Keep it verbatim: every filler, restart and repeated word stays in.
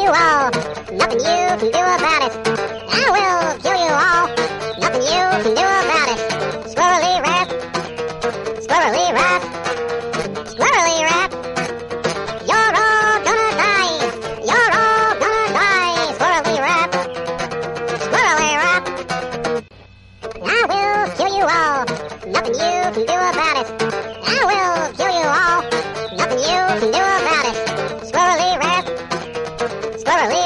all. Nothing you can do about it. I will kill you all. Nothing you can do about it. Squirrely rat. Squirrely rat. Squirrely rat. You're all gonna die. You're all gonna die. Squirrely rat. Squirrely rat. I will kill you all. Nothing you can do about it. I will kill you all. Nothing you can do about it. Squirrely rat. Squirrely